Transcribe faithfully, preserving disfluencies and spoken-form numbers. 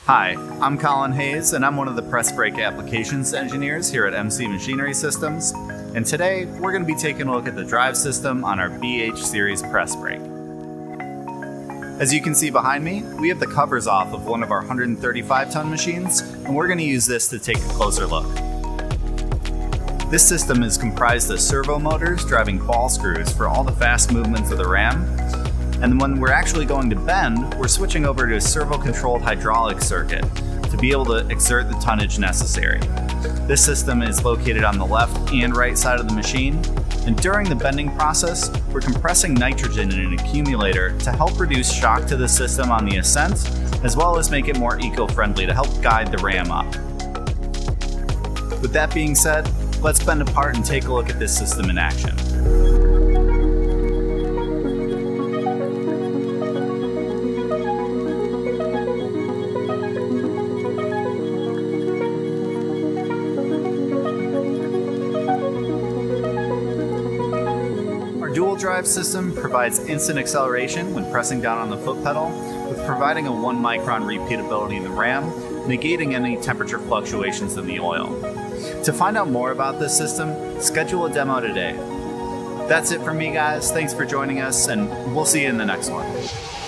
Hi, I'm Colin Hayes, and I'm one of the press brake applications engineers here at M C Machinery Systems. And today, we're going to be taking a look at the drive system on our B H series press brake. As you can see behind me, we have the covers off of one of our one hundred thirty-five ton machines, and we're going to use this to take a closer look. This system is comprised of servo motors driving ball screws for all the fast movements of the ram. And when we're actually going to bend, we're switching over to a servo-controlled hydraulic circuit to be able to exert the tonnage necessary. This system is located on the left and right side of the machine, and during the bending process, we're compressing nitrogen in an accumulator to help reduce shock to the system on the ascent, as well as make it more eco-friendly to help guide the ram up. With that being said, let's bend apart and take a look at this system in action. Our dual drive system provides instant acceleration when pressing down on the foot pedal, with providing a one micron repeatability in the ram, negating any temperature fluctuations in the oil. To find out more about this system, schedule a demo today. That's it from me, guys. Thanks for joining us, and we'll see you in the next one.